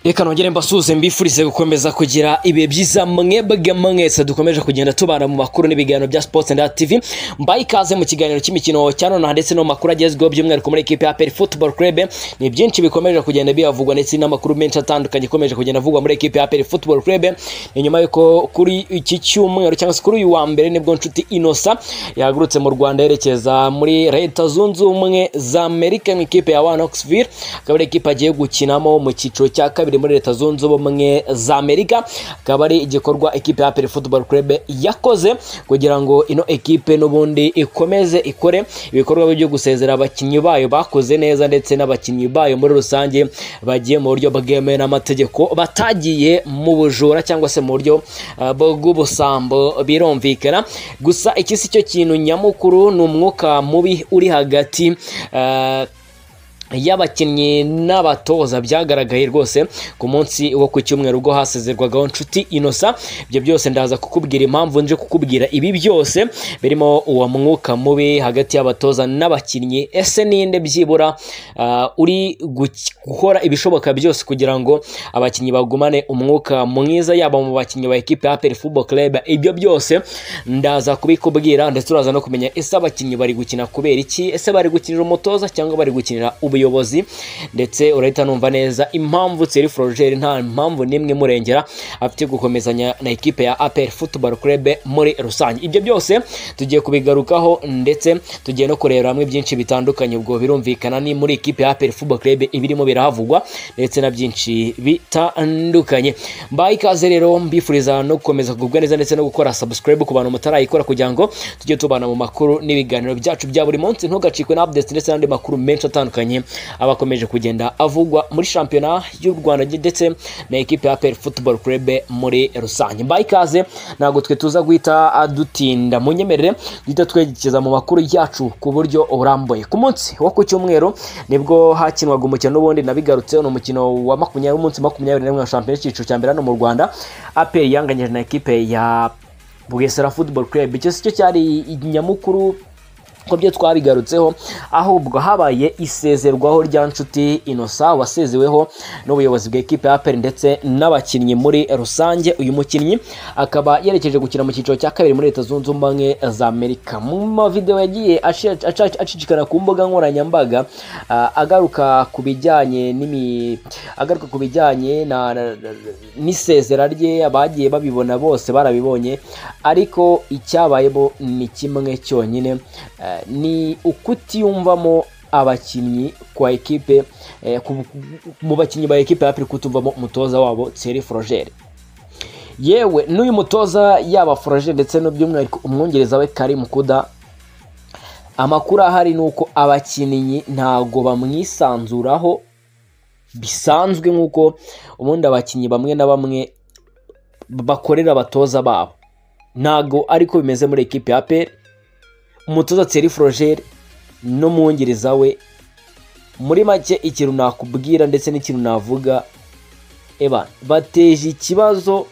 Reka nongere mbasuze mbifurize gukomeza kugira ibihe byiza mwebwe mwese dukomeje kugenda tubana mu makuru n'ibiganiro bya Sports and TV. Mbaye ikaze mu kiganiro cy'imikino cyano na ndetse no makuru agezweho by'umwihariko muri equipe ya APR Football Club. Ni byinshi bikomeje kugenda biyavugwa ndetse n'amakuru menshi atandukanye ikomeje kugenda avugwa muri equipe ya APR Football Club. Ni nyuma yuko kuri iki cyumweru cyangwa se kuri uyu wa mbere nibwo Nshuti Innocent yahagurutse mu Rwanda yerekeza muri Leta Zunze Ubumwe za Amerika mu equipe ya Knoxville. Akaba ari equipe agiye gukinamo mu cyiciro cya kabiri muri Leta Zunze Ubumwe za Amerika. Akaba ari igikorwa equipe ya APR Football Club yakoze kugira ngo ino equipe n'ubundi ikomeze ikore ibikorwa byo gusezera abakinnyi bayo bakoze neza ndetse n'abakinnyi bayo muri rusange bagiye mu buryo bwemewe n'amategeko batagiye mu bujura cyangwa se mu buryo bw'ubusambo birumvikana. Gusa iki si cyo kintu nyamukuru, ni umwuka mubi uri hagati y'abakinnyi n'abatoza byagaragaye rwose ku munsi wo ku cyumweru ubwo hasezerwagaho Nshuti Innocent. Ibyo byose ndaza kukubwira impamvu nje kukubwira ibi byose birimo uwo mwuka mubi hagati y'abatoza n'abakinnyi. Ese ninde byibura uri gukora ibishoboka byose kugira ngo abakinnyi bagumane umwuka mwiza yaba mu bakinnyi ba equipe ya APR Football Club? Ibyo byose ndaza kubikubwira ndetse uraza no kumenya ese abakinnyi bari gukina kubera iki, ese bari gukinira umutoza cyangwa bari gukinira ubuyobozi, ndetse urahita numva neza impamvu Thierry Froger nta mpamvu nimwe murengera afite gukomezanya na equipe ya APR Football Club muri rusange. Ibyo byose tugiye kubigarukaho ndetse tugiye no kureba hamwe byinshi bitandukanye. Ubwo birumvikana ni muri equipe ya APR Football Club ibirimo birahavugwa ndetse na byinshi bitandukanye. Mbaye ikaze rero mbifuriza no gukomeza kugubwa neza ndetse no gukora subscribe ku bantu mutarayikora kugira ngo tujye tubana mu makuru n'ibiganiro byacu bya buri munsi. Ntugacikwe na updates ndetse n'andi makuru menshi atandukanye abakomeje kugenda avugwa muri shampiyona y'u Rwanda ndetse na equipe ya APR Football Club muri rusange. Mbaye ikaze, ntabwo twe tuza guhita adutinda, munyemerere duhita twerekeza mu makuru yacu ku buryo urambuye. Ku munsi wo ku cyumweru nibwo hakinwaga umukino n'ubundi nabigarutseho, ni umukino wa umunsi 21 wa shampiyona cyiciro cya mbere hano mu Rwanda. APR yanganyije na equipe ya Bugesera Football Club. Icyo cyo cyari inyamukuru ko byo twabigarutseho, ahubwo habaye isezerwaho rya Nshuti Innocent wasezeweho n'ubuyobozi bwa equipe ya APR ndetse n'abakinnyi muri rusange. Uyu mukinnyi akaba yerekeje gukina mu cyiciro cya kabiri muri Leta Zunze Ubumwe za Amerika. Mu video yagiye acicikana ku mbuga nkoranyambaga agaruka ku bijyanye n'isezera rye, abagiye babibona bose barabibonye, ariko icyabayemo ni kimwe cyonyine, ni ukutiyumvamo abakinnyi kwa equipe mu bakinnyi ba equipe ya APR kutumvamo umutoza wabo Thierry Froger. Yewe n'uyu mutoza yaba Froger ndetse no by'umwihariko umwongereza we Karim Kuda, amakuru ahari nuko abakinnyi ntago bamwisanzuraho bisanzwe nk'uko ubundi abakinnyi bamwe na bamwe bakorera abatoza babo. Ntago ariko bimeze muri equipe ya APR. Umutoza Thierry Froger n'umwongereza we, muri make ikintu nakubwira ndetse n'ikintu navuga, bateje ikibazo,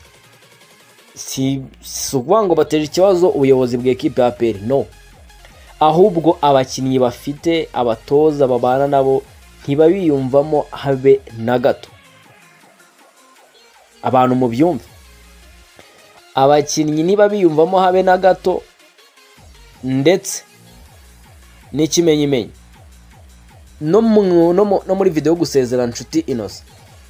si ukuvuga ngo bateje ikibazo ubuyobozi bwa equipe ya APR, no, ahubwo abakinnyi bafite abatoza babana nabo ntibabiyumvamo habe na gato. Abantu mu byumve, abakinnyi ntibabiyumvamo habe na gato, ndetse n'ikimenyimenyi no muri video yo gusezera Nshuti Innocent,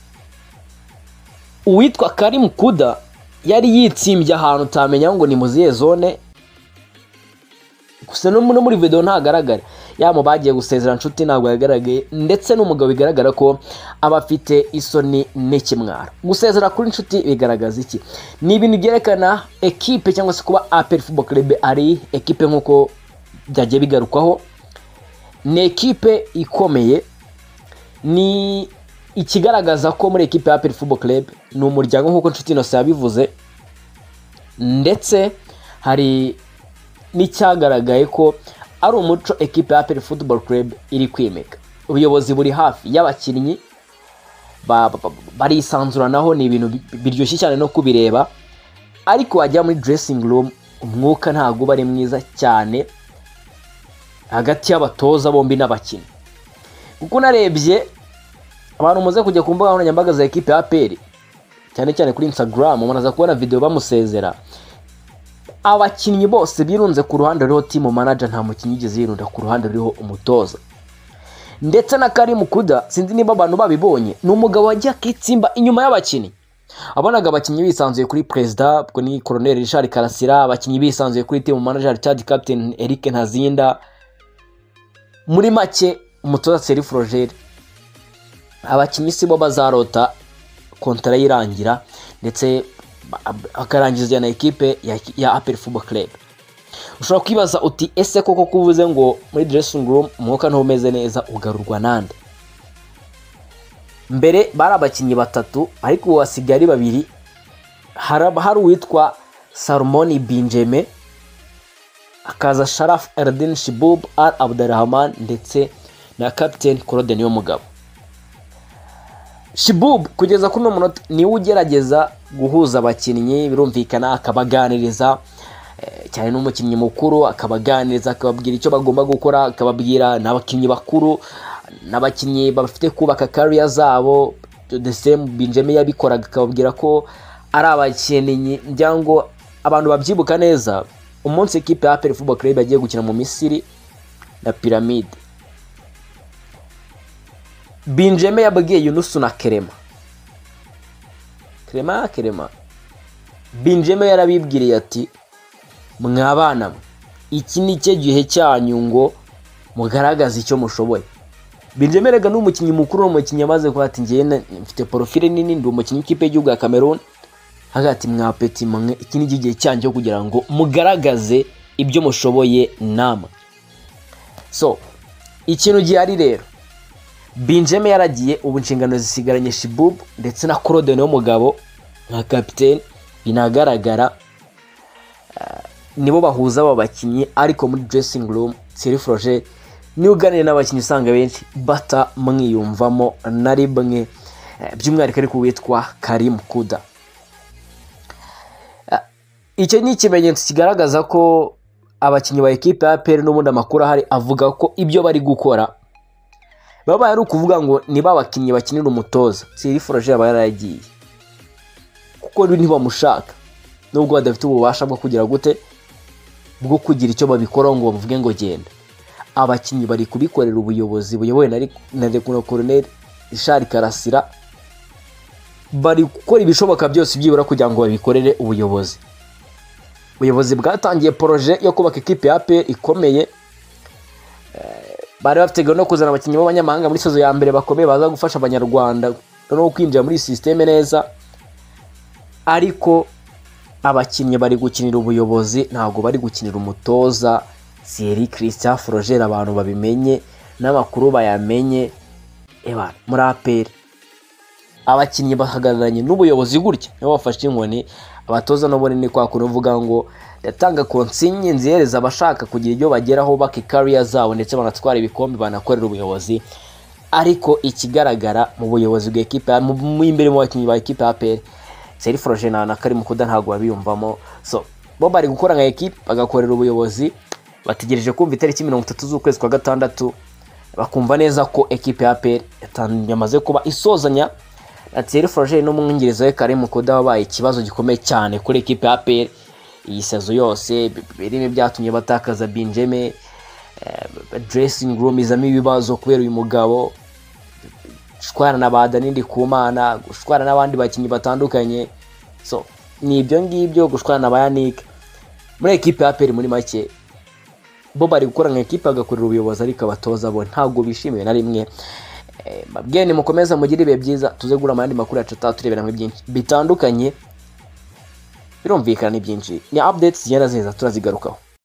uwitwa Karim Kuda yari yitsimbye ahantu utamenya ngo ni muziye zone. Gusa no muri video ntagaragara, yamo bagiye gusezera Nshuti ntabwo yagaragaye, ndetse n'umugabo bigaragara ko aba afite isoni n'ikimwaro. Gusezera kuri Nshuti bigaragaza iki? Ni ibintu byerekana equipe cyangwa se kuba APR Football Club ari equipe nk'uko byagiye bigarukwaho, ni equipe ikomeye, ni ikigaragaza ko muri equipe ya APR Football Club ni umuryango nk'uko Nshuti Innocent yabivuze, ndetse hari n'icyagaragaye ko ari umuco equipe ya APR Football Club iri kwimeka. Ubuyobozi buri hafi y'abakinnyi, barisanzuranaho, ni ibintu biryoshye cyane no kubireba, ariko wajya muri dressing room umwuka ntabwo bari mwiza cyane hagati y'abatoza bombi n'abakinnyi. Kuko narebye abantu muze kujya ku mbuga nkoranyambaga za ekipe ya APR cyane cyane kuri Instagram munaza kubona video bamusezera. Abakinnyi bose birunze ku ruhande ruriho team manager, nta mukinnyi yigeze yirunda ku ruhande ruriho umutoza. Ndetse na Karim Kuda sinzi niba abantu babibonye, ni umugabo wajya kitsimba inyuma y'abakinnyi. Abonaga abakinnyi bisanzuye kuri president bwo ni Colonel Richard Karasira, abakinnyi bisanzuye kuri team manager Chad Captain Eric Ntazinda, muri make umutoza Serif Roger. Abakinnyi sibo bazarota kontara yirangira ndetse akarangiza na ekipe ya APR Football Club. Ushobora kwibaza uti ese koko kuvuze ngo muri dressing room umwuka ntumeze neza ugarurwa nande? Mbere bari abakinnyi batatu ariko wasigari babiri, hari uwitwa Salmoni Benjamin, akaza Sharaf Eldin Shibub Al Abdurrahman ndetse na Captain Claude Niyomugabo. Shibub kugeza kuri umunota ni ugerageza guhuza abakinnyi, birumvikana akabaganiriza cyane n'umukinnyi mukuru, akabaganiriza akababwira icyo bagomba gukora, akababwira n'abakinnyi bakuru n'abakinnyi bafite kubaka career zabo. The same Benjamin yabikoraga, akababwira ko ari abakinnyi njyango abantu babyibuka neza. Umunsi ekipe ya APR Football Club yagiye gukina mu Misiri na Pyramide, Benjamin yabwiye Yunus na Kerema Benjamin yarabibwiriye ati mwabana iki ni cyo gihe cyanyu ngo mugaragaza icyo mushoboye. Benjamin rega n'umukinnyi mukuru, n'umukinnyi amaze kuba ati ngiye mfite profile nini, ndi umukinnyi w'ikipe y'igihugu ya Cameroon, hagati mwapeti mwe iki ni gihe cyanyu kugira ngo mugaragaze ibyo mushoboye nama. So ikintu gihari rero, Benjamin yaragiye, ubu inshingano zisigaranye Shibub ndetse na Claude Niyomugabo nka captain. Binagaragara nibo bahuza aba bakinnyi, ariko muri dressing room Serif Roger ni uganira n'abakinnyi usanga benshi batamwiyumvamo na rimwe, by'umwihariko ariko witwa Karim Kuda. Icyo ni ikimenyetso kigaragaza ko abakinnyi ba ekipe ya APR n'ubundi amakuru ahari avuga ko ibyo bari gukora baba ari ukuvuga ngo niba abakinnyi bakinira umutoza Serif Roger aba yaragiye, kuko ntibamushaka nubwo badafite ububasha bwo kugira gute bwo kugira icyo babikora ngo bavuge ngo genda. Abakinnyi bari kubikorera ubuyobozi buyobowe na Colonel Richard Karasira, bari gukora ibishoboka byose byibura kugira ngo babikorere ubuyobozi. Ubuyobozi bwatangiye projet yo kubaka ekipe ya APR ikomeye, bari bafite no kuzana abakinnyi b'abanyamahanga muri sezo ya mbere bakomeye baza gufasha abanyarwanda no kwinjira muri systeme neza, ariko abakinnyi bari gukinira ubuyobozi, ntago bari gukinira umutoza Thierry Christian Froger. Abantu babimenye n'amakuru bayamenye, muri APR abakinnyi bahagararanye n'ubuyobozi gutya nibo bafashe inkoni. Abatoza no bone ni kwa kuvuga ngo yatanga consigne nzereza abashaka kugira ibyo bageraho bake career zabo ndetse banatwara ibikombe banakorera ubuyobozi. Ariko ikigaragara mu buyobozi bw'ekipe mu imbere mu bakinnyi ba ekipe ya APR Serif Roger na Karim Kuda ntago babiyumvamo. So bo bari gukora nka ekipe bagakorera ubuyobozi, bategereje kumva itariki 30 z'ukwezi kwa gatandatu, bakumva neza ko ekipe ya APR yamaze kuba isozanya na Serif Roger n'umwungiriza we Karim Kuda wabaye ikibazo gikomeye cyane kuri ekipe ya APR iyi sezo yose. Birimo byatumye batakaza Benjamin, dressing room izamo ibibazo kubera uyu mugabo, gushwana na Badani Ndikumana, gushwana n'abandi bakinnyi batandukanye. So ni ibyo ngibyo, gushwana na Bayanik muri ekipe ya APR. Muri make bo bari gukora nka ekipe agakorera ubuyobozi, ariko abatoza bo ntago bishimiye na rimwe. Mabwene mukomeza mugira ibihe byiza, tuze gura amandi makuru yacu turebera mu byinshi bitandukanye, birumvikana ni byinshi, ni updates zigenda ziza turazigarukaho.